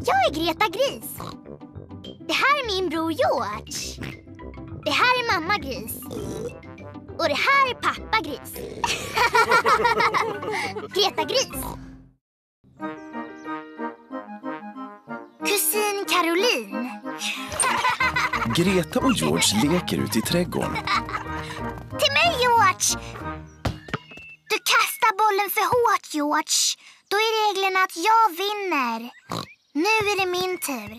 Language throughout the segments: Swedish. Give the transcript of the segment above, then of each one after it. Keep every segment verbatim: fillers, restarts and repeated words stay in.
Jag är Greta Gris. Det här är min bror George. Det här är mamma Gris. Och det här är pappa Gris. Greta Gris. Kusin Caroline. Greta och George leker ut i trädgården. Till mig, George! Du kastar bollen för hårt, George. Då är reglerna att jag vinner. Nu är det min tur.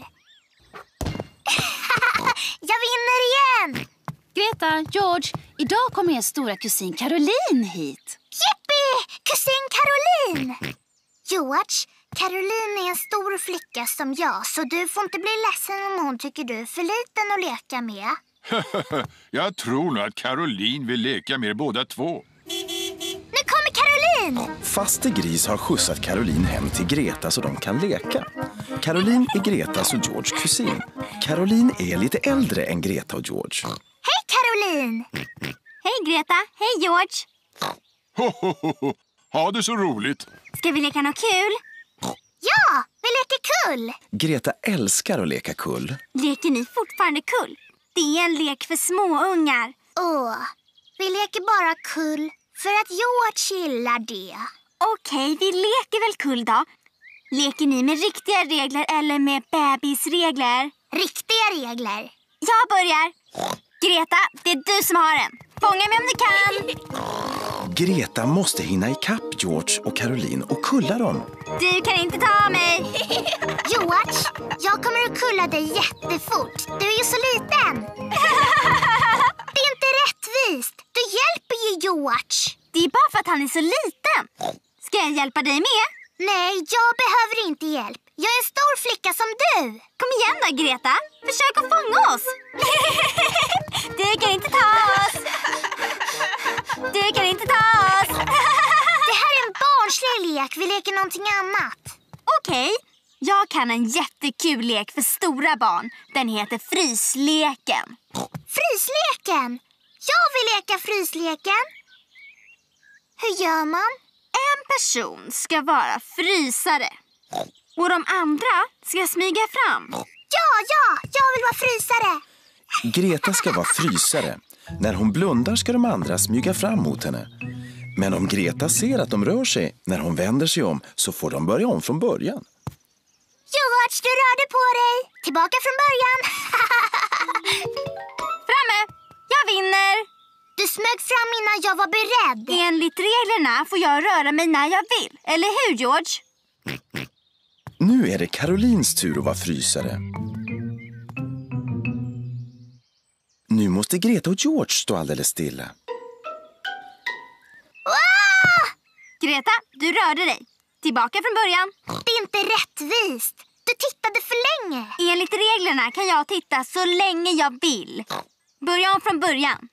Jag vinner igen! Greta, George, idag kommer er stora kusin Caroline hit. Yippie! Kusin Caroline! George, Caroline är en stor flicka som jag, så du får inte bli ledsen om hon tycker du är för liten att leka med. Jag tror nog att Caroline vill leka med er båda två. Nu kommer Caroline! Faste Gris har skjutsat Caroline hem till Greta så de kan leka. Caroline är Gretas och Georges kusin. Caroline är lite äldre än Greta och George. Hej Caroline! Hej Greta, hej George. Ho, ho, ho, ho. Ha det så roligt. Ska vi leka något kul? Ja, vi leker kull! Greta älskar att leka kull. Leker ni fortfarande kull? Det är en lek för småungar. Åh, vi leker bara kull för att George gillar det. Okej, vi leker väl kull då. Leker ni med riktiga regler eller med bebisregler? Riktiga regler. Jag börjar. Greta, det är du som har den. Fånga mig om du kan. Greta måste hinna ikapp George och Caroline och kulla dem. Du kan inte ta mig. George, jag kommer att kulla dig jättefort. Du är ju så liten. Det är inte rättvist. Du hjälper ju George. Det är bara för att han är så liten. Ska jag hjälpa dig med? Nej, jag behöver inte hjälp. Jag är en stor flicka som du. Kom igen då, Greta. Försök att fånga oss. Du kan inte ta oss. Du kan inte ta oss. Det här är en barnslig lek. Vi leker någonting annat. Okej, jag kan en jättekul lek för stora barn. Den heter frysleken. Frysleken? Jag vill leka frysleken. Hur gör man? En person ska vara frysare. Och de andra ska smyga fram. Ja, ja, jag vill vara frysare. Greta ska vara frysare. När hon blundar ska de andra smyga fram mot henne. Men om Greta ser att de rör sig när hon vänder sig om så får de börja om från början. George, du rörde på dig. Tillbaka från början. Framme! Jag vinner! Du smög fram innan jag var beredd. Enligt reglerna får jag röra mig när jag vill. Eller hur, George? Nu är det Carolines tur att vara frysare. Nu måste Greta och George stå alldeles stilla. Ah! Greta, du rörde dig. Tillbaka från början. Det är inte rättvist. Du tittade för länge. Enligt reglerna kan jag titta så länge jag vill. Börja om från början.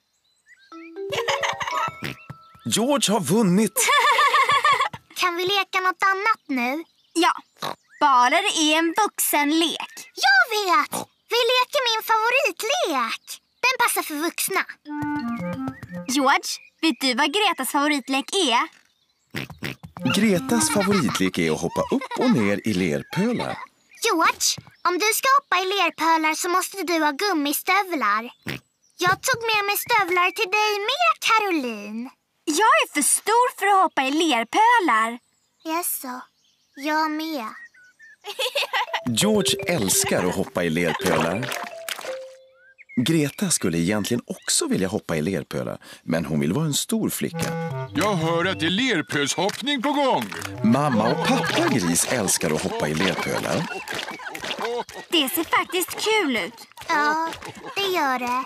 George har vunnit! Kan vi leka något annat nu? Ja, baler är en vuxenlek. Jag vet! Vi leker min favoritlek. Den passar för vuxna. George, vet du vad Gretas favoritlek är? Gretas favoritlek är att hoppa upp och ner i lerpölar. George, om du ska hoppa i lerpölar så måste du ha gummistövlar. Jag tog med mig stövlar till dig med, Caroline. Jag är för stor för att hoppa i lerpölar. Jaså, jag med. George älskar att hoppa i lerpölar. Greta skulle egentligen också vilja hoppa i lerpölar, men hon vill vara en stor flicka. Jag hör att det är lerpölshoppning på gång. Mamma och pappa Gris älskar att hoppa i lerpölar. Det ser faktiskt kul ut. Ja, det gör det.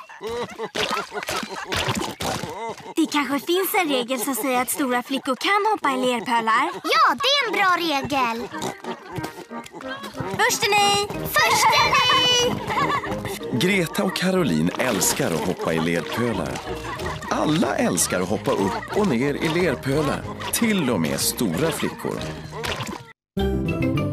Det kanske finns en regel som säger att stora flickor kan hoppa i lerpölar. Ja, det är en bra regel. Först är ni! Först är ni! Greta och Caroline älskar att hoppa i lerpölar. Alla älskar att hoppa upp och ner i lerpölar, till och med stora flickor.